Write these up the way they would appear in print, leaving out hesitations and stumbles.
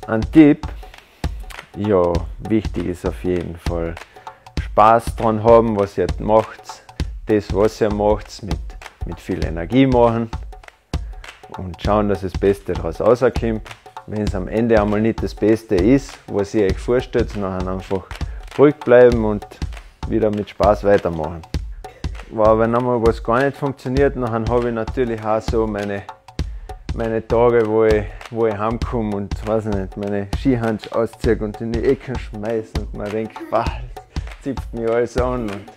Ein Tipp, ja, wichtig ist auf jeden Fall Spaß dran haben, was ihr macht. Das, was ihr macht, mit viel Energie machen und schauen, dass das Beste daraus rauskommt. Wenn es am Ende einmal nicht das Beste ist, was ihr euch vorstellt, dann einfach ruhig bleiben und wieder mit Spaß weitermachen. Wenn einmal was gar nicht funktioniert, dann habe ich natürlich auch so meine Tage, wo ich heimkomme und weiß nicht, meine Skihandschuhe ausziehe und in die Ecken schmeiße und man denkt, das zipft mich alles an. Und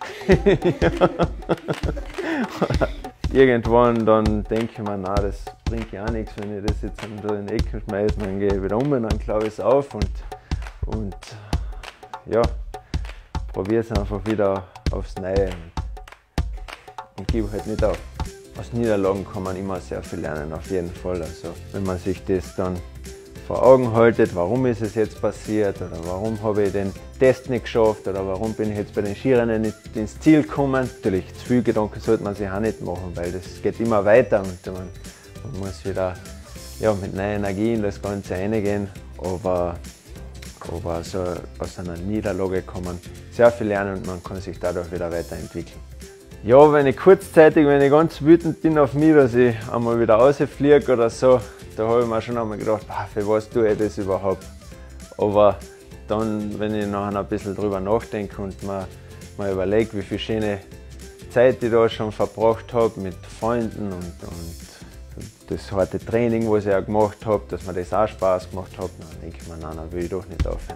irgendwann dann denke ich mir, nein, das bringt ja auch nichts, wenn ich das jetzt da in die Ecken schmeiße, dann gehe ich wieder um und dann klaue ich es auf und ja, probiere es einfach wieder aufs Neue und gebe halt nicht auf. Aus Niederlagen kann man immer sehr viel lernen, auf jeden Fall. Also wenn man sich das dann vor Augen haltet, warum ist es jetzt passiert oder warum habe ich den Test nicht geschafft oder warum bin ich jetzt bei den Skirennen nicht ins Ziel gekommen. Natürlich, zu viel Gedanken sollte man sich auch nicht machen, weil das geht immer weiter und man muss wieder mit neuer Energie in das Ganze reingehen. Aber so aus einer Niederlage kann man sehr viel lernen und man kann sich dadurch wieder weiterentwickeln. Ja, wenn ich ganz wütend bin auf mich, dass ich einmal wieder rausfliege oder so, da habe ich mir schon einmal gedacht, für was tue ich das überhaupt? Aber dann, wenn ich nachher ein bisschen drüber nachdenke und mir überlege, wie viel schöne Zeit ich da schon verbracht habe mit Freunden und das harte Training, was ich auch gemacht habe, dass mir das auch Spaß gemacht hat, dann denke ich mir, nein, dann will ich doch nicht aufhören.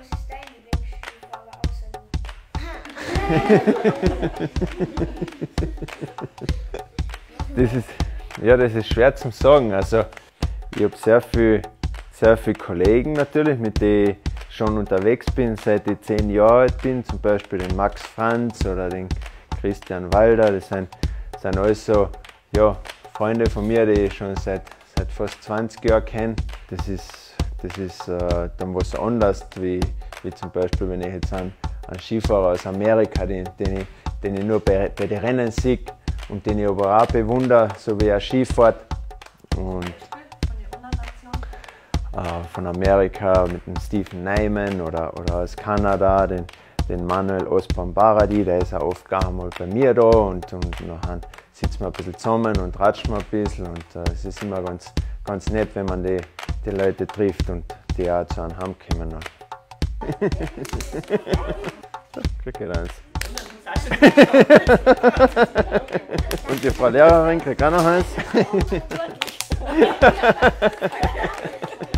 Das ist schwer zu sagen. Also, ich habe sehr viele Kollegen natürlich, mit denen ich schon unterwegs bin, seit ich 10 Jahre alt bin. Zum Beispiel den Max Franz oder den Christian Walder. Das sind alles so Freunde von mir, die ich schon seit fast 20 Jahren kenne. Das ist dann was anderes, wie zum Beispiel, wenn ich jetzt einen Skifahrer aus Amerika, den ich nur bei den Rennen sehe und den ich aber auch bewundere, so wie er Skifährt. Und von Amerika mit dem Stephen Nyman oder aus Kanada, den Manuel Osbon-Baradi, der ist auch oft gar mal bei mir da und nachher sitzen wir ein bisschen zusammen und ratschen wir ein bisschen und es ist immer ganz nett, wenn man die Leute trifft und die auch zu einem heimkommen. Krieg ich eins. Und die Frau Lehrerin kriegt auch noch eins.